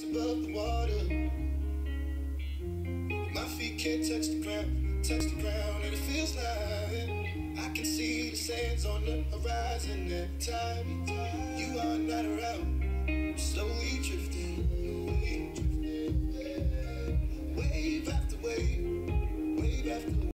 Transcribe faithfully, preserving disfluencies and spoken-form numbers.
above the water. My feet can't touch the ground, touch the ground, and it feels like I can see the sands on the horizon every time you are not around.